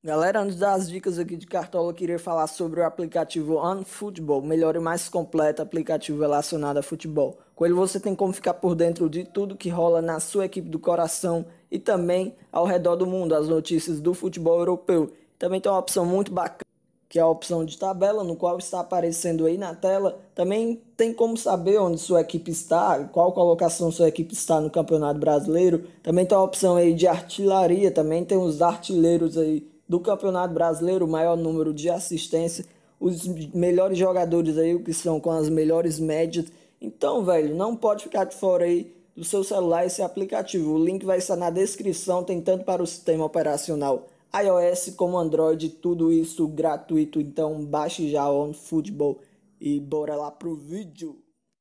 Galera, antes das dicas aqui de Cartola, eu queria falar sobre o aplicativo OneFootball, o melhor e mais completo aplicativo relacionado a futebol. Com ele você tem como ficar por dentro de tudo que rola na sua equipe do coração e também ao redor do mundo, as notícias do futebol europeu. Também tem uma opção muito bacana, que é a opção de tabela, no qual está aparecendo aí na tela. Também tem como saber onde sua equipe está, qual colocação sua equipe está no Campeonato Brasileiro. Também tem a opção aí de artilharia, também tem os artilheiros aí do Campeonato Brasileiro, o maior número de assistência, os melhores jogadores aí, o que são com as melhores médias. Então, velho, não pode ficar de fora aí do seu celular esse aplicativo. O link vai estar na descrição, tem tanto para o sistema operacional iOS como Android, tudo isso gratuito. Então, baixe já o OneFootball e bora lá pro vídeo.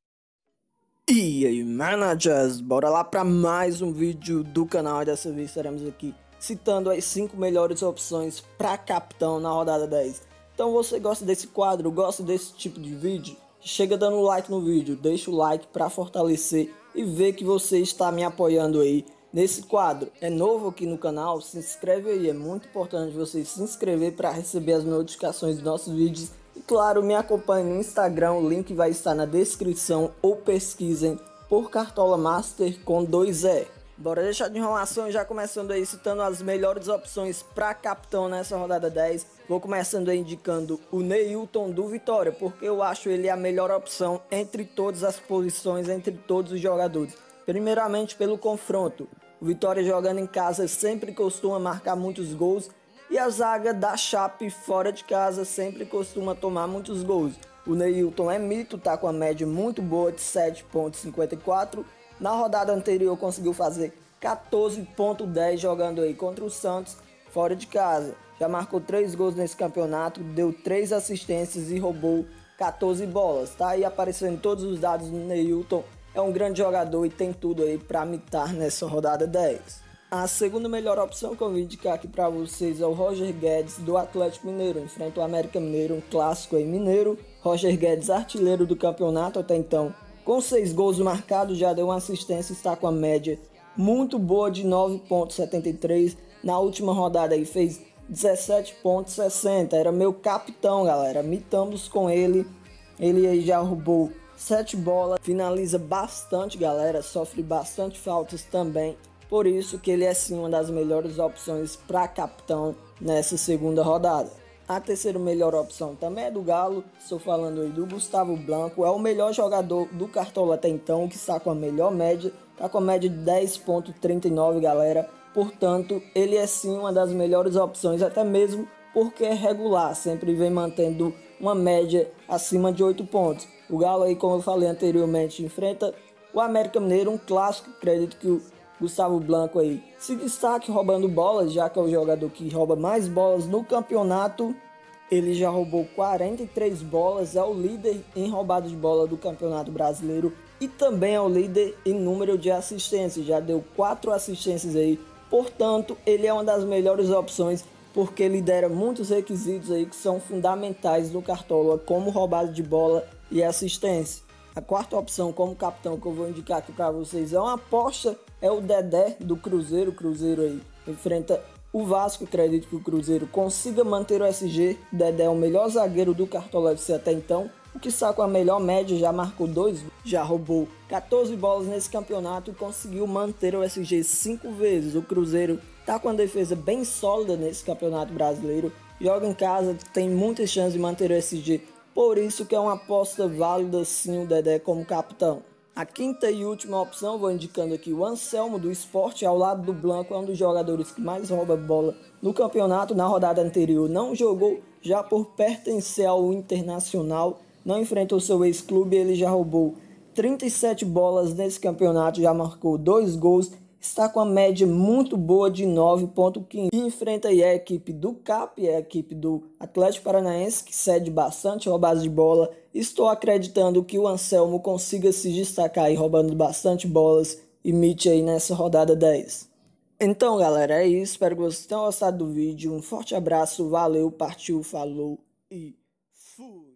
E aí, managers, bora lá para mais um vídeo do canal. E dessa vez estaremos aqui citando as 5 melhores opções para capitão na rodada 10. Então você gosta desse quadro, gosta desse tipo de vídeo? Chega dando like no vídeo, deixa o like para fortalecer e ver que você está me apoiando aí nesse quadro. É novo aqui no canal? Se inscreve aí, é muito importante você se inscrever para receber as notificações dos nossos vídeos. E claro, me acompanhe no Instagram, o link vai estar na descrição ou pesquisem por Cartola Master com 2E. Bora deixar de enrolação e já começando aí citando as melhores opções para capitão nessa rodada 10. Vou começando aí indicando o Neilton do Vitória, porque eu acho ele a melhor opção entre todas as posições, entre todos os jogadores. Primeiramente pelo confronto. O Vitória jogando em casa sempre costuma marcar muitos gols e a zaga da Chape fora de casa sempre costuma tomar muitos gols. O Neilton é mito, tá com a média muito boa de 7,54. Na rodada anterior conseguiu fazer 14,10 jogando aí contra o Santos fora de casa. Já marcou 3 gols nesse campeonato, deu 3 assistências e roubou 14 bolas. Tá aí aparecendo todos os dados do Neilton. É um grande jogador e tem tudo aí para mitar nessa rodada 10. A segunda melhor opção que eu vou indicar aqui para vocês é o Roger Guedes do Atlético Mineiro. Enfrenta o América Mineiro, um clássico aí mineiro. Roger Guedes, artilheiro do campeonato até então. Com 6 gols marcados, já deu uma assistência e está com a média muito boa de 9,73. Na última rodada aí fez 17,60. Era meu capitão, galera. Mitamos com ele. Ele aí já roubou 7 bolas. Finaliza bastante, galera. Sofre bastante faltas também. Por isso que ele é sim uma das melhores opções para capitão nessa segunda rodada. A terceira melhor opção também é do Galo, estou falando aí do Gustavo Blanco, é o melhor jogador do Cartola até então, que está com a melhor média, está com a média de 10,39 galera, portanto ele é sim uma das melhores opções, até mesmo porque é regular, sempre vem mantendo uma média acima de 8 pontos. O Galo aí, como eu falei anteriormente, enfrenta o América Mineiro, um clássico, acredito que o Gustavo Blanco aí se destaque roubando bolas, já que é o jogador que rouba mais bolas no campeonato. Ele já roubou 43 bolas, é o líder em roubado de bola do Campeonato Brasileiro e também é o líder em número de assistências, já deu 4 assistências aí. Portanto, ele é uma das melhores opções porque lidera muitos requisitos aí que são fundamentais no Cartola, como roubado de bola e assistência. A quarta opção como capitão que eu vou indicar aqui para vocês é uma aposta, é o Dedé do Cruzeiro. O Cruzeiro aí enfrenta o Vasco, acredito que o Cruzeiro consiga manter o SG. O Dedé é o melhor zagueiro do Cartola FC até então, o que está com a melhor média, já marcou 2, já roubou 14 bolas nesse campeonato e conseguiu manter o SG 5 vezes. O Cruzeiro está com uma defesa bem sólida nesse campeonato brasileiro, joga em casa, tem muitas chances de manter o SG. Por isso que é uma aposta válida sim o Dedé como capitão. A quinta e última opção, vou indicando aqui o Anselmo do Sport, ao lado do Blanco, é um dos jogadores que mais rouba bola no campeonato. Na rodada anterior não jogou, já por pertencer ao Internacional, não enfrentou seu ex-clube, ele já roubou 37 bolas nesse campeonato, já marcou 2 gols. Está com a média muito boa de 9,15. E enfrenta aí a equipe do CAP, a equipe do Atlético Paranaense, que cede bastante roubadas de bola. Estou acreditando que o Anselmo consiga se destacar aí roubando bastante bolas e mite aí nessa rodada 10. Então, galera, é isso. Espero que vocês tenham gostado do vídeo. Um forte abraço, valeu, partiu, falou e fui!